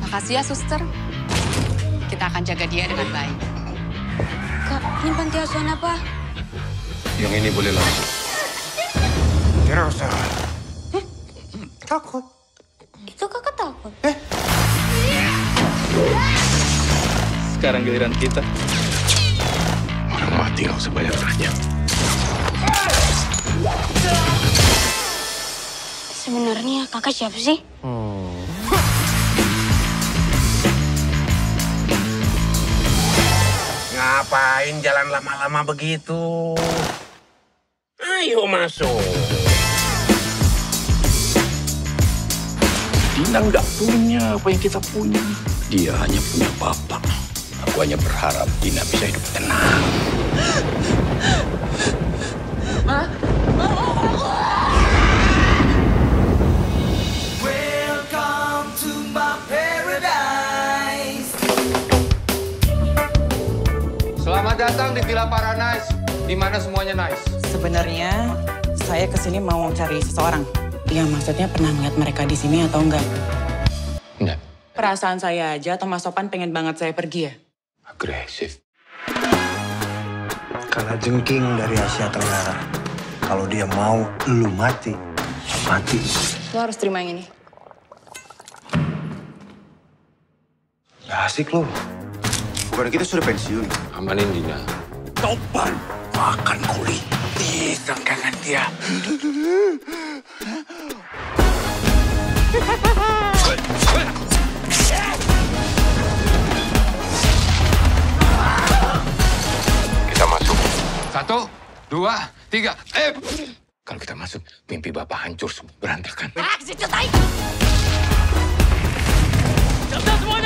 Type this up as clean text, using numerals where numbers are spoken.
Makasih ya, suster. Kita akan jaga dia dengan baik. Kak, ini panti asuhan apa? Yang ini boleh langsung. Tidak usah. Takut. Itu kakak takut. Sekarang giliran kita. Orang mati nggak usah banyak tanya. Sebenarnya kakak siapa sih? Ngapain jalan lama-lama begitu? Ayo masuk. Dina nggak punya apa yang kita punya. Dia hanya punya bapak. Aku hanya berharap Dina bisa hidup tenang. Welcome to my paradise. Selamat datang di Villa Paradise, di mana semuanya nice. Sebenarnya saya kesini mau cari seseorang. Ya maksudnya pernah ngeliat mereka di sini atau enggak? Enggak. Perasaan saya aja atau Mas Sopan pengen banget saya pergi ya? Agresif. Karena jengking dari Asia Tenggara. Kalau dia mau lu mati, mati. Lo harus terima yang ini. Gak asik lu. Bukan kita sudah pensiun. Amanin Dina. Topan makan kulit di selangkangan dia. Kita masuk. 1, 2, 3, Kalau kita masuk, mimpi Bapak hancur semua berantakan. Semuanya!